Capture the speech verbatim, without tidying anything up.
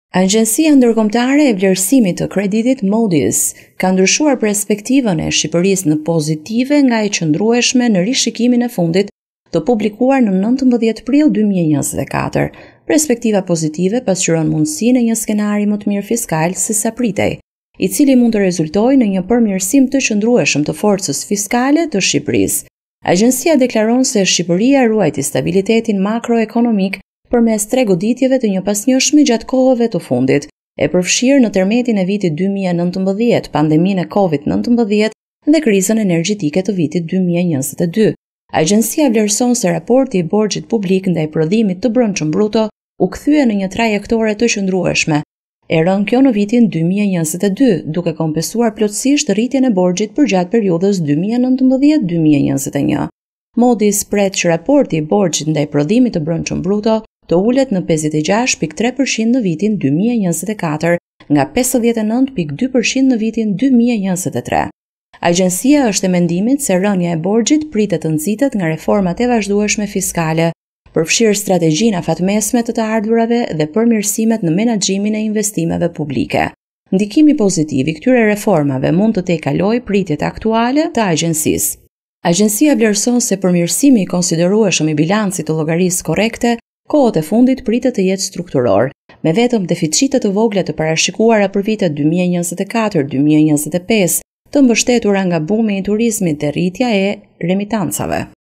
Agjencia Ndërkombëtare e Vlerësimit të Kreditit Moody's ka ndryshuar perspektivën e Shqipërisë në pozitive nga e qëndrueshme në rishikimin e fundit të publikuar në nëntëmbëdhjetë prill dy mijë e njëzet e katër. Perspektiva pozitive pasqyron mundësinë e një skenari më të mirë fiskal se sa pritej, i cili mund të rezultojë në një përmirësim të qëndrueshëm të forcës fiskale të Shqipërisë. Agjencia deklaron se Shqipëria ruajti stabilitetin makroekonomik përmes tre goditjeve të njëpasnjëshme gjatë kohëve të fundit, e përfshirë në tërmetin e vitit dy mijë e nëntëmbëdhjetë, pandeminë e Covid nëntëmbëdhjetë dhe krizën energjetike të vitit dy mijë e njëzet e dy. Agjencia vlerëson se raporti i borxhit publik ndaj prodhimit të brendshëm bruto u kthye në një trajektore të qëndrueshme. E rënë kjo në vitin dy mijë e njëzet e dy, duke kompensuar plotësisht rritjen e borxhit përgjatë periudhës dy mijë e nëntëmbëdhjetë dy mijë e njëzet e një. Moody's pret që raporti i borxhit ndaj prodhimit të brendshëm bruto të ulet në pesëdhjetë e gjashtë pikë tre përqind në vitin dy mijë e njëzet e katër, nga pesëdhjetë e nëntë pikë dy përqind në vitin dy mijë e njëzet e tre. Agjencia është e mendimit se rënja e borxhit pritet të nxitet nga reformat e vazhdueshme fiskale, përfshirë strategjinë afatmesme të të ardhurave dhe përmirësimet në menaxhimin e investimeve publike. Ndikimi pozitiv i këtyre reformave mund të tejkalojë pritjet aktuale të agjencisë. Agjencia vlerëson se përmirësimi i konsiderueshëm i bilancit të llogarisë korrekte kohët e fundit pritet të jetë strukturor, me vetëm deficite të vogla të parashikuara për vitet dy mijë e njëzet e katër dy mijë e njëzet e pesë, të mbështetura nga bumi i turizmit dhe rritja e remitancave.